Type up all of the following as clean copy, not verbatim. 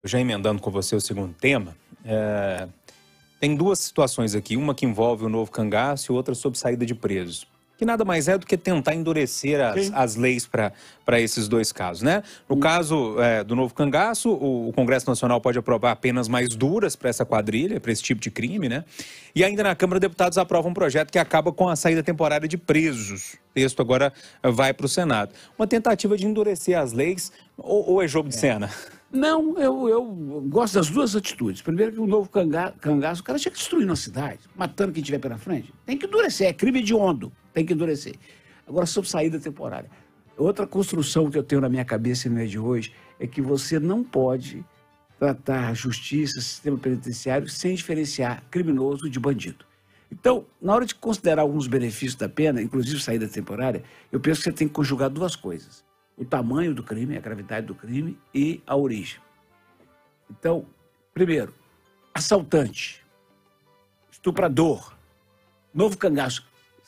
Já emendando com você o segundo tema, tem duas situações aqui, uma que envolve o novo cangaço e outra sobre saída de presos. Que nada mais é do que tentar endurecer as leis para esses dois casos, né? No caso do novo cangaço, o Congresso Nacional pode aprovar penas mais duras para essa quadrilha, para esse tipo de crime, né? E ainda na Câmara, deputados aprovam um projeto que acaba com a saída temporária de presos. O texto agora vai para o Senado. Uma tentativa de endurecer as leis ou é jogo de cena? Não, eu gosto das duas atitudes. Primeiro que o novo cangaço, o cara tinha que destruir na cidade, matando quem tiver pela frente. Tem que endurecer, é crime hediondo, tem que endurecer. Agora, sobre saída temporária. Outra construção que eu tenho na minha cabeça no dia de hoje é que você não pode tratar a justiça, sistema penitenciário, sem diferenciar criminoso de bandido. Então, na hora de considerar alguns benefícios da pena, inclusive saída temporária, eu penso que você tem que conjugar duas coisas. O tamanho do crime, a gravidade do crime e a origem. Então, primeiro, assaltante, estuprador, novo cangaço,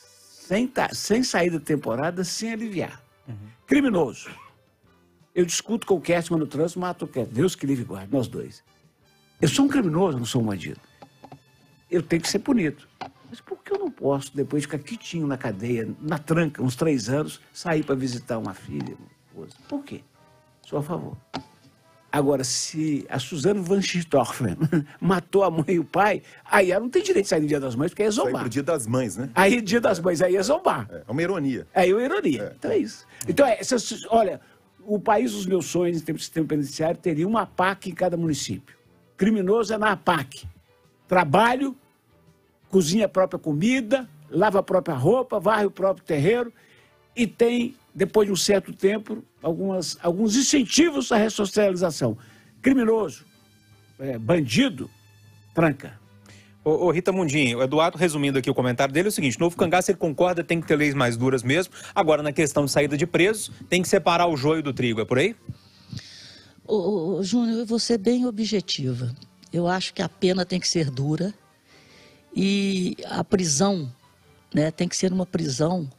sem saída temporada, sem aliviar. Criminoso. Eu discuto com o Kertzmann no trânsito, mato o Kertzmann. Deus que livre e guarde, nós dois. Eu sou um criminoso, não sou um bandido. Eu tenho que ser punido. Mas por que eu não posso, depois de ficar quietinho na cadeia, na tranca, uns 3 anos, sair para visitar uma filha, uma esposa? Por quê? Sou a favor. Agora, se a Suzane van Richthofen matou a mãe e o pai, aí ela não tem direito de sair no Dia das Mães, porque aí é zombar. Sai pro Dia das Mães, né? Aí, Dia das Mães, aí é zombar. É uma ironia. Aí é uma ironia. Então é isso. Então, olha, o país dos meus sonhos, em termos de sistema penitenciário, teria uma APAC em cada município. Criminoso é na APAC. Trabalho, cozinha a própria comida, lava a própria roupa, varre o próprio terreiro e tem, depois de um certo tempo, alguns incentivos à ressocialização. Criminoso, bandido, tranca. Ô Rita Mundim, o Eduardo, resumindo aqui o comentário dele, é o seguinte: o novo cangaço, ele concorda, tem que ter leis mais duras mesmo. Agora, na questão de saída de presos, tem que separar o joio do trigo, é por aí? Júnior, eu vou ser bem objetiva. Eu acho que a pena tem que ser dura e a prisão, né, tem que ser uma prisão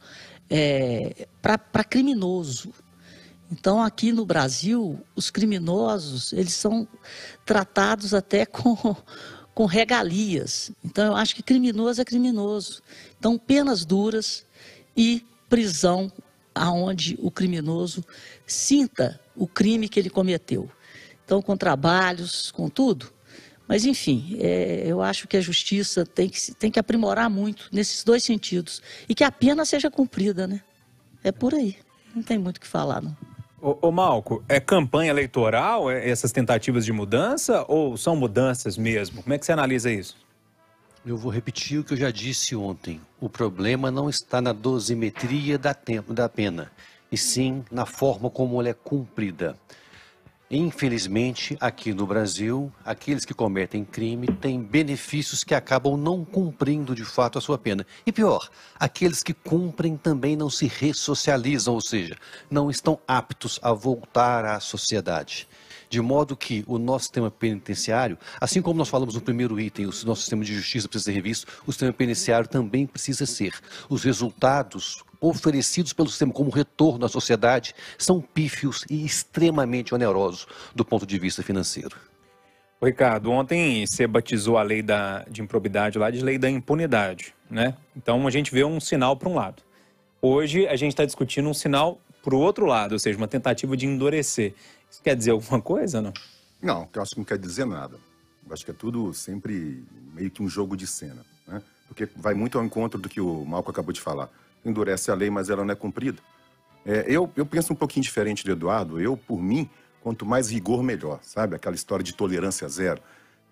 para criminoso. Então, aqui no Brasil, os criminosos, eles são tratados até com regalias. Então, eu acho que criminoso é criminoso. Então, penas duras e prisão aonde o criminoso sinta o crime que ele cometeu. Então, com trabalhos, com tudo. Mas, enfim, eu acho que a justiça tem que aprimorar muito nesses dois sentidos. E que a pena seja cumprida, né? É por aí. Não tem muito o que falar, não. Ô Malco, é campanha eleitoral essas tentativas de mudança ou são mudanças mesmo? Como é que você analisa isso? Eu vou repetir o que eu já disse ontem. O problema não está na dosimetria da pena, e sim na forma como ela é cumprida. Infelizmente, aqui no Brasil, aqueles que cometem crime têm benefícios que acabam não cumprindo de fato a sua pena. E pior, aqueles que cumprem também não se ressocializam, ou seja, não estão aptos a voltar à sociedade. De modo que o nosso sistema penitenciário, assim como nós falamos no primeiro item, o nosso sistema de justiça precisa ser revisto, o sistema penitenciário também precisa ser. Os resultados oferecidos pelo sistema como retorno à sociedade são pífios e extremamente onerosos do ponto de vista financeiro. Ricardo, ontem você batizou a lei de improbidade lá de lei da impunidade, né? Então a gente vê um sinal para um lado. Hoje a gente está discutindo um sinal para o outro lado, ou seja, uma tentativa de endurecer. Isso quer dizer alguma coisa, não? Não, eu acho que não quer dizer nada. Eu acho que é tudo sempre meio que um jogo de cena, né? Porque vai muito ao encontro do que o Malco acabou de falar. Endurece a lei, mas ela não é cumprida. Eu penso um pouquinho diferente do Eduardo. Eu, por mim, quanto mais rigor, melhor, sabe? Aquela história de tolerância zero.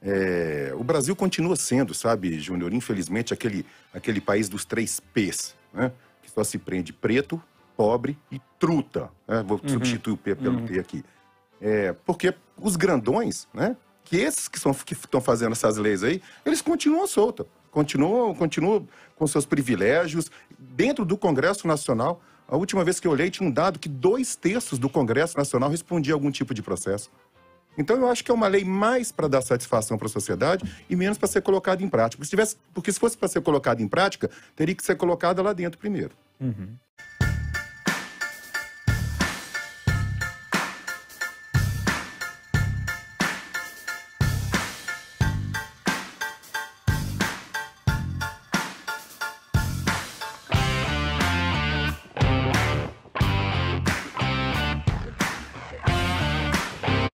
O Brasil continua sendo, sabe, Júnior, infelizmente, aquele país dos 3 P's, né? Que só se prende preto, pobre e truta. Né? Vou substituir o P pelo T aqui. Porque os grandões, né? Que esses que estão fazendo essas leis aí, eles continuam soltos. Continuam com seus privilégios. Dentro do Congresso Nacional, a última vez que eu olhei, tinha um dado que 2/3 do Congresso Nacional respondia a algum tipo de processo. Então, eu acho que é uma lei mais para dar satisfação para a sociedade e menos para ser colocada em prática. Porque se fosse para ser colocada em prática, teria que ser colocada lá dentro primeiro.